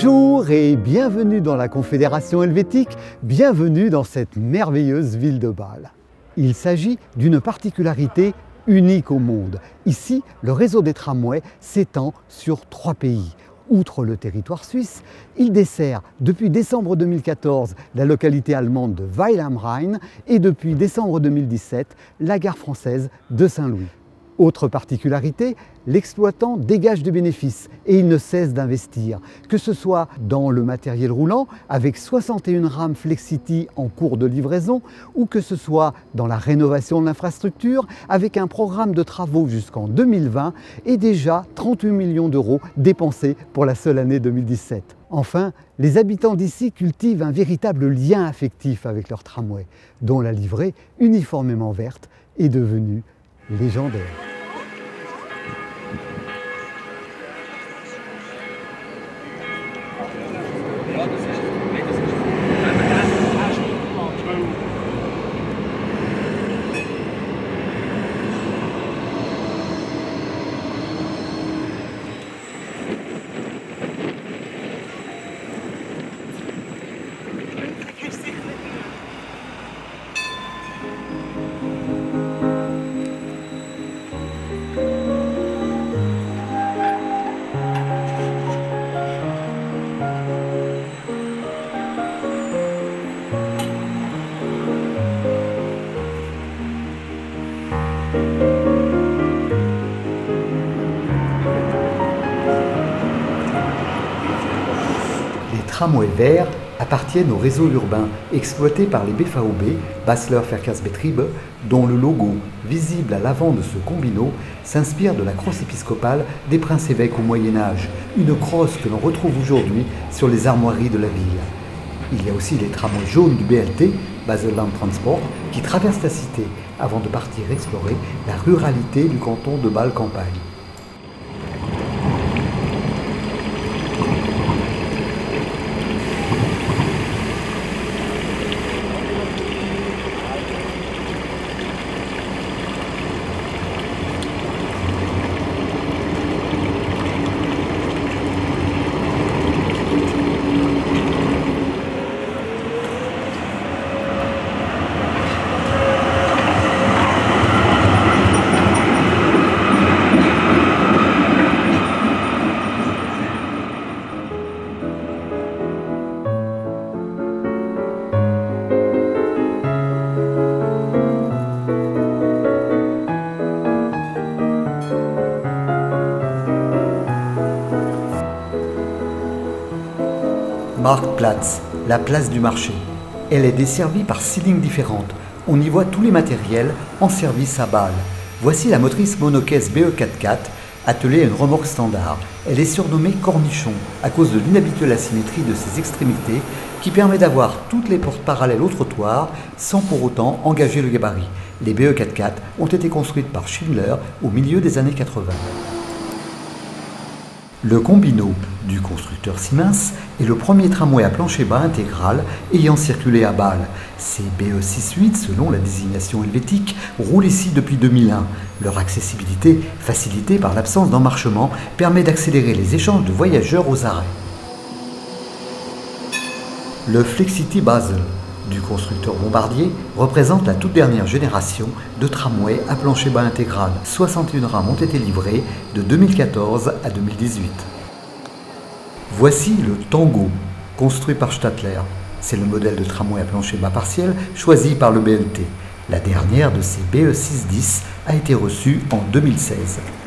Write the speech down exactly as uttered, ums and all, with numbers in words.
Bonjour et bienvenue dans la Confédération helvétique, bienvenue dans cette merveilleuse ville de Bâle. Il s'agit d'une particularité unique au monde. Ici, le réseau des tramways s'étend sur trois pays. Outre le territoire suisse, il dessert depuis décembre deux mille quatorze la localité allemande de Weil am Rhein et depuis décembre deux mille dix-sept la gare française de Saint-Louis. Autre particularité, l'exploitant dégage des bénéfices et il ne cesse d'investir, que ce soit dans le matériel roulant avec soixante et une rames Flexity en cours de livraison ou que ce soit dans la rénovation de l'infrastructure avec un programme de travaux jusqu'en deux mille vingt et déjà trente-huit millions d'euros dépensés pour la seule année deux mille dix-sept. Enfin, les habitants d'ici cultivent un véritable lien affectif avec leur tramway, dont la livrée uniformément verte est devenue légendaire. Les tramways verts appartiennent au réseau urbain exploité par les B V B, Basler Verkehrsbetriebe, dont le logo, visible à l'avant de ce combino, s'inspire de la crosse épiscopale des princes-évêques au Moyen-Âge, une crosse que l'on retrouve aujourd'hui sur les armoiries de la ville. Il y a aussi les tramways jaunes du B L T, Baselland Transport, qui traversent la cité avant de partir explorer la ruralité du canton de Bâle-Campagne. Marktplatz, la place du marché. Elle est desservie par six lignes différentes. On y voit tous les matériels en service à Bâle. Voici la motrice monocaisse B E quarante-quatre, attelée à une remorque standard. Elle est surnommée Cornichon à cause de l'inhabituelle asymétrie de ses extrémités qui permet d'avoir toutes les portes parallèles au trottoir sans pour autant engager le gabarit. Les B E quarante-quatre ont été construites par Schindler au milieu des années quatre-vingts. Le Combino, du constructeur Siemens, est le premier tramway à plancher bas intégral ayant circulé à Bâle. Ces B E soixante-huit, selon la désignation helvétique, roulent ici depuis deux mille un. Leur accessibilité, facilitée par l'absence d'emmarchement, permet d'accélérer les échanges de voyageurs aux arrêts. Le Flexity Basel, du constructeur Bombardier, représente la toute dernière génération de tramways à plancher bas intégral. soixante et une rames ont été livrées de deux mille quatorze à deux mille dix-huit. Voici le Tango, construit par Stadler. C'est le modèle de tramway à plancher bas partiel choisi par le B L T. La dernière de ces B E six cent dix a été reçue en deux mille seize.